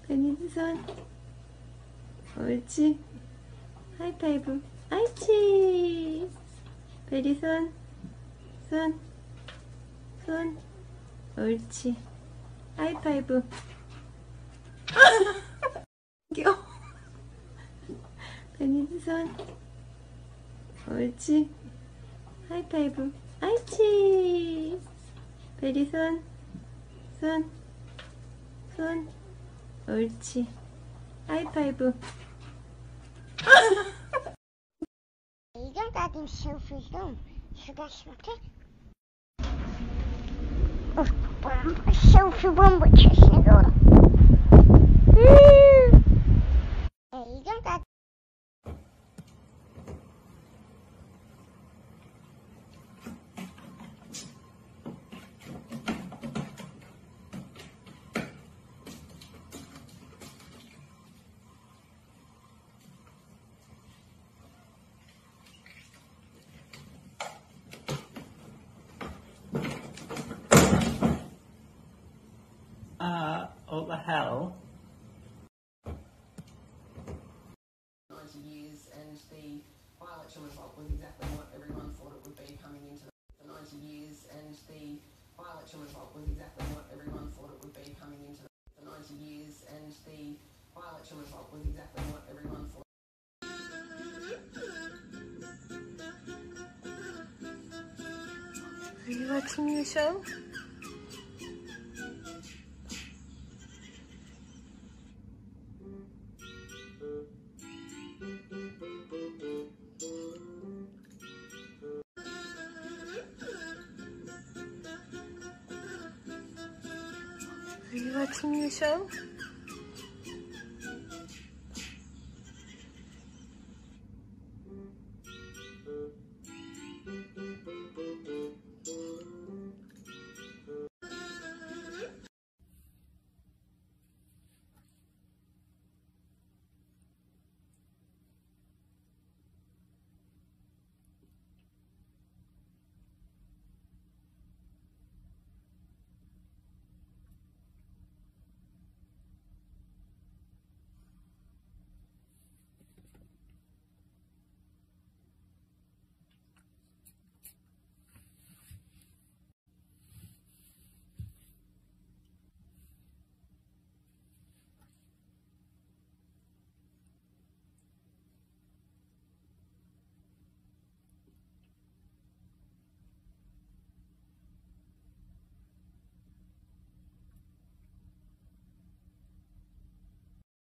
베니스 손. 옳지. 하이파이브. 아이치. 베리 손. 손. 손. 옳지. 하이파이브. 귀여워. 베니스 손. 옳지. 하이파이브. 아이치. 베리 손. 손. 손. 옳지. 하이파이브. Ik denk dat hij zoveel doen. Zodat je het zoveel bommetjes in door. Ik denk dat. What the hell? 90 years, and the by-election result was exactly what everyone thought it would be coming into the 90 years, and the by-election result was exactly what everyone thought it would be coming into the 90 years, and the by-election result was exactly what everyone thought. Are you watching your show? Are you watching your show?